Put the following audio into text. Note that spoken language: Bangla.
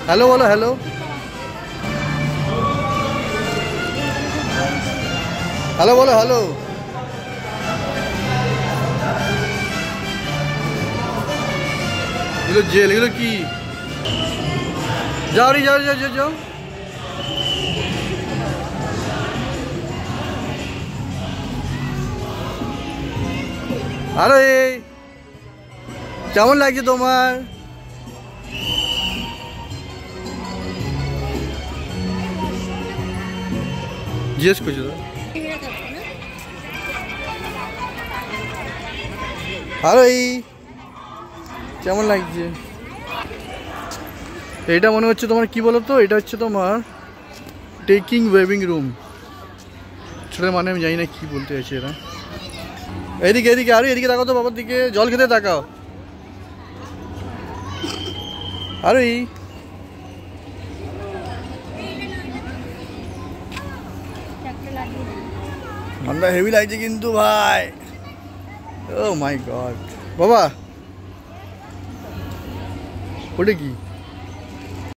हेलो बोलो हेलो। हेलो बोलो हेलो। এগুলো জেল, এগুলো কি? যাও রে, যাও যাও যাও যাও। আরে কেমন লাগছে তোমার? জিজ্ঞেস করছো তো? আরে কেমন লাগছে? এটা মনে হচ্ছে তোমার কি বলো তো, এটা হচ্ছে তোমার টেকিং ওয়েভিং রুম। সেটার মানে আমি জানি না কি বলতে চাইছি এরা। এদিকে এদিকে, আরে এদিকে তাকাও তো বাবার দিকে, জল খেতে তাকাও। আরে ঠান্ডা হেভি লাগছে কিন্তু ভাই। ও মাই গড বাবা, ওটা কি?